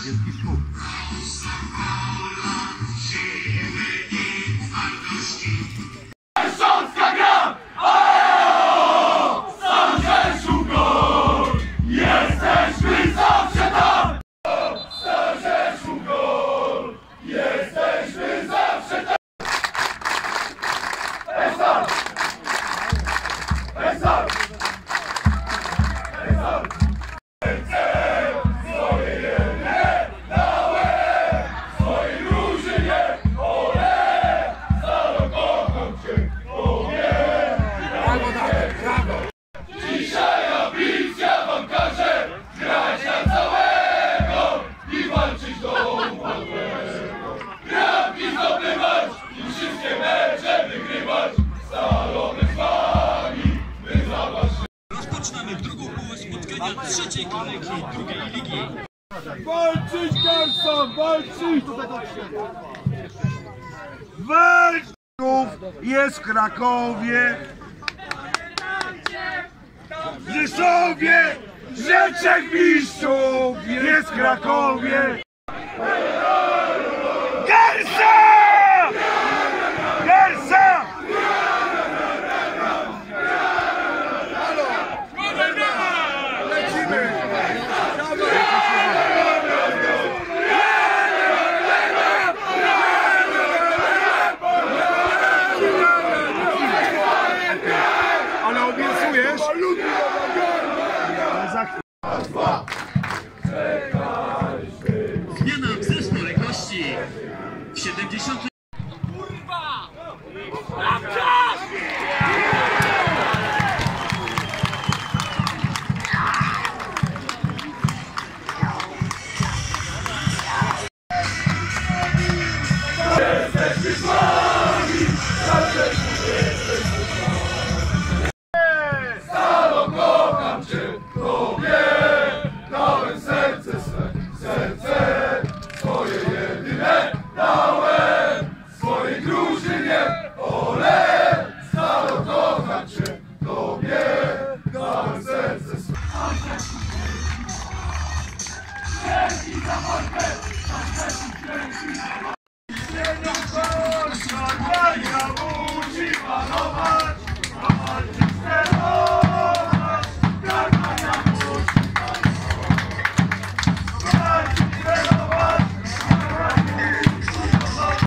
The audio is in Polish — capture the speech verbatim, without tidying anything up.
Wielki szum. Śląska gra! O! Sam Rzeszu gol! Jesteśmy zawsze tam! Sam Rzeszu gol! Jesteśmy zawsze tam! Esar! Esar! Esar! Swoje jedne dałem! Swojej drużynie ole! Staro kocham cię! Dzisiaj ambicja wam każe grać na całego i walczyć do upadłego. Bramki zdobywać i wszystkie mecze wygrywać. Scalony z wami, my za was. Rozpoczynamy drugą połowę spotkania trzeciej kolejki drugiej ligi. Walczyć, Garson, walczyć! Walczów jest w Krakowie, w Rzeszowie, Rzeczek Mistrzów jest w Krakowie. Garsa! Garsa! Lecimy! Ale obiecujesz? Zmiana wzrostu ległości w siedemdziesiątym